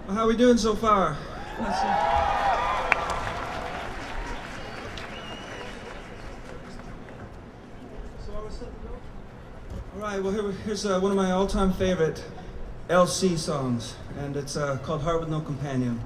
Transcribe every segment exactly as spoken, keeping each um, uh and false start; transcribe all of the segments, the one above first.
How are we doing so far? Let's see. All right, well, here, here's uh, one of my all-time favorite L C songs, and it's uh, called Heart with No Companion.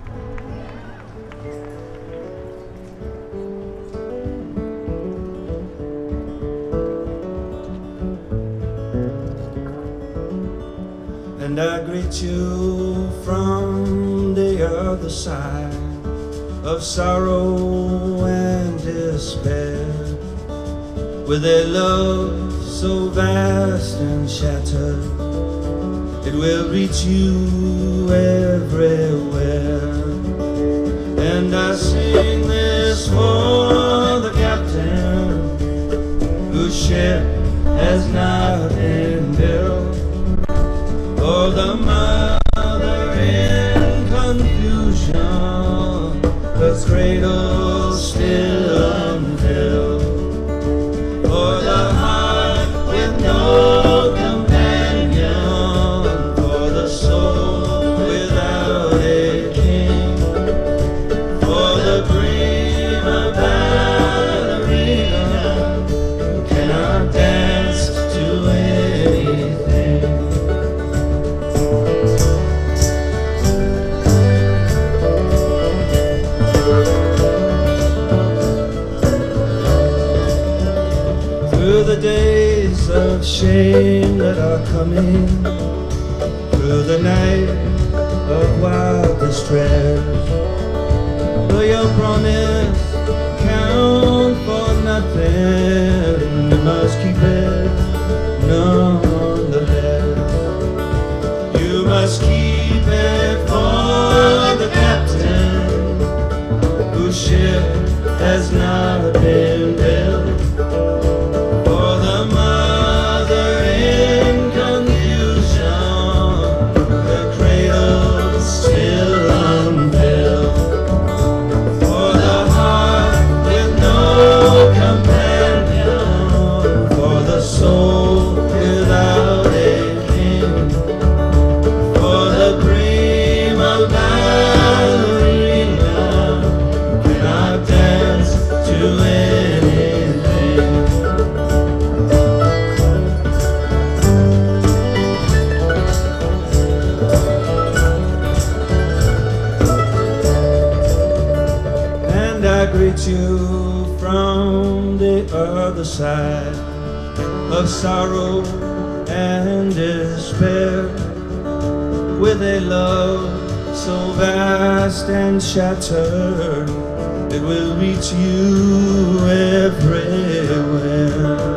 And I greet you from the other side of sorrow and despair, with a love so vast and shattered, it will reach you everywhere. And I sing this for the captain whose ship has not been built, for the mother in confusion, the cradle still unfilled, for the heart with no companion, for the soul without a king, for the prima ballerina who cannot dance to anything. Through the days of shame that are coming, through the night of wild distress, will your promise count for nothing? You must keep it nonetheless. You must keep it for the captain whose ship has not been built, for the mother in confusion, the cradle still unfilled, for the heart with no companion, for the soul without a king, for the prima ballerina cannot dance to anything. And I greet you from the other side of sorrow and despair, with a love so vast and shattered, it will reach you everywhere.